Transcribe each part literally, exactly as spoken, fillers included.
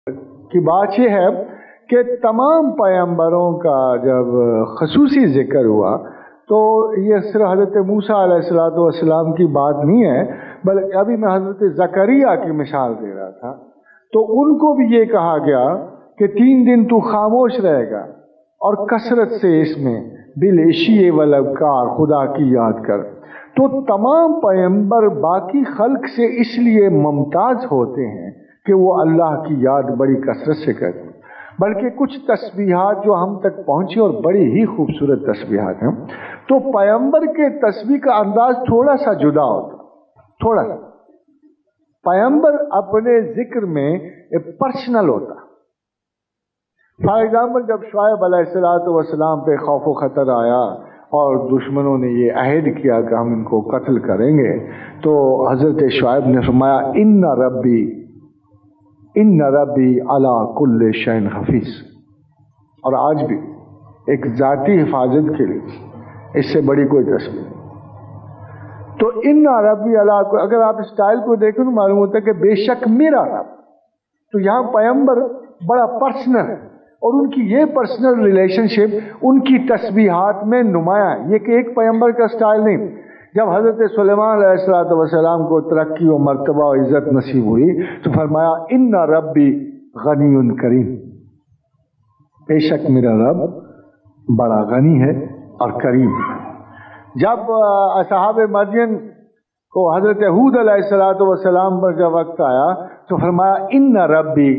کی بات یہ ہے کہ تمام پیغمبروں کا جب خصوصی ذکر ہوا تو یہ صرف حضرت موسیٰ علیہ الصلوۃ والسلام کی بات نہیں ہے، بلکہ ابھی میں حضرت زکریا کی مثال دے رہا تھا، تو ان کو بھی یہ کہا گیا کہ تین دن تو خاموش رہے گا اور کثرت سے اس میں بالعشی والابکار خدا کی یاد کر۔ تو تمام پیغمبر باقی خلق سے اس لیے ممتاز ہوتے ہیں کہ وہ اللہ کی یاد بڑی کثرت سے کرتے ہیں، بلکہ کچھ تسبیحات جو ہم تک پہنچی اور بڑی ہی خوبصورت تسبیحات ہیں، تو پیغمبر کے تسبیح کا انداز تھوڑا سا جدا ہوتا، تھوڑا سا پیغمبر اپنے ذکر میں پرسنل ہوتا۔ فار ایگزامپل جب شعیب علیہ الصلوۃ والسلام پہ خوف و خطر آیا اور دشمنوں نے یہ عہد کیا کہ ہم ان کو قتل کریں گے، تو حضرت شعیب نے فرمایا ان ربی ان ربی علی کل شیء حفیظ۔ اور آج بھی ایک ذاتی حفاظت کے لیے اس سے بڑی کوئی تصویر نہیں۔ تو ان ربی علی، اگر آپ اسٹائل کو دیکھیں تو معلوم ہوتا ہے کہ بے شک میرا رب، تو یہاں پیغمبر بڑا پرسنل ہے اور ان کی یہ پرسنل ریلیشن شپ ان کی تسبیحات میں نمایاں ہے۔ یہ کہ ایک پیغمبر کا سٹائل نہیں۔ جب حضرت سلیمان علیہ الصلوۃ والسلام کو ترقی و مرتبہ و عزت نصیب ہوئی تو فرمایا ان ربی غنی کریم، بے شک میرا رب بڑا غنی ہے اور کریم ہے۔ جب اصحاب مدین کو حضرت ہود علیہ الصلوۃ والسلام پر جب وقت آیا تو فرمایا ان ربی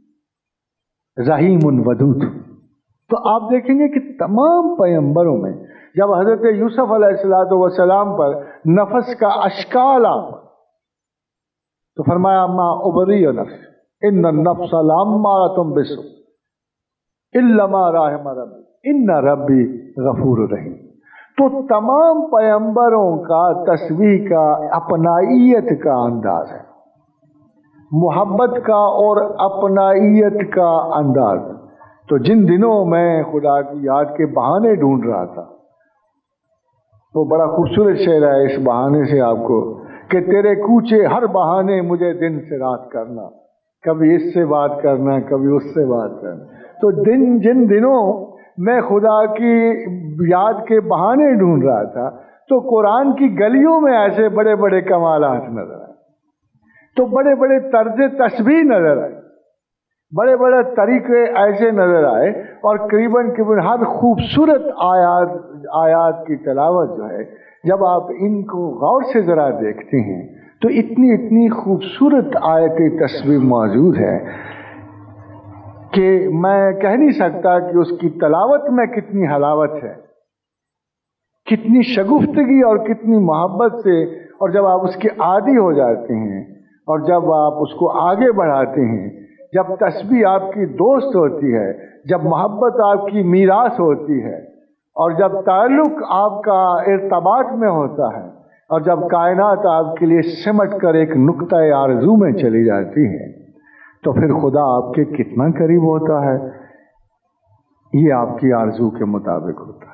رحیم ودود۔ تو آپ دیکھیں گے کہ تمام پیغمبروں میں جب حضرت یوسف علیہ الصلوۃ والسلام پر نفس کا اشکال آیا تو فرمایا ما ابری نفس ان النفس لامارۃ بالسوء الا ما رحم ربی ان ربی غفور رحیم۔ تو تمام پیغمبروں کا تسبیح کا اپنائیت کا انداز ہے، محبت کا اور اپنائیت کا انداز۔ تو جن دنوں میں خدا کی یاد کے بہانے ڈھونڈ رہا تھا، وہ بڑا خوبصورت شعر ہے اس بہانے سے آپ کو کہ تیرے کوچے ہر بہانے مجھے دن سے رات کرنا، کبھی اس سے بات کرنا کبھی اس سے بات کرنا۔ تو دن جن دنوں میں خدا کی یاد کے بہانے ڈھونڈ رہا تھا تو قرآن کی گلیوں میں ایسے بڑے بڑے کمالات نظر آئے، تو بڑے بڑے طرز تسبیح نظر آئے، بڑے بڑے طریقے ایسے نظر آئے، اور قریباً قریباً ہر خوبصورت آیات آیات کی تلاوت جو ہے جب آپ ان کو غور سے ذرا دیکھتے ہیں تو اتنی اتنی خوبصورت آیت تسبیح موجود ہے کہ میں کہہ نہیں سکتا کہ اس کی تلاوت میں کتنی حلاوت ہے، کتنی شگفتگی اور کتنی محبت سے، اور جب آپ اس کے عادی ہو جاتے ہیں اور جب آپ اس کو آگے بڑھاتے ہیں، جب تسبیح آپ کی دوست ہوتی ہے، جب محبت آپ کی میراث ہوتی ہے، اور جب تعلق آپ کا ارتباط میں ہوتا ہے، اور جب کائنات آپ کے لیے سمٹ کر ایک نقطۂ آرزو میں چلی جاتی ہے، تو پھر خدا آپ کے کتنا قریب ہوتا ہے، یہ آپ کی آرزو کے مطابق ہوتا ہے۔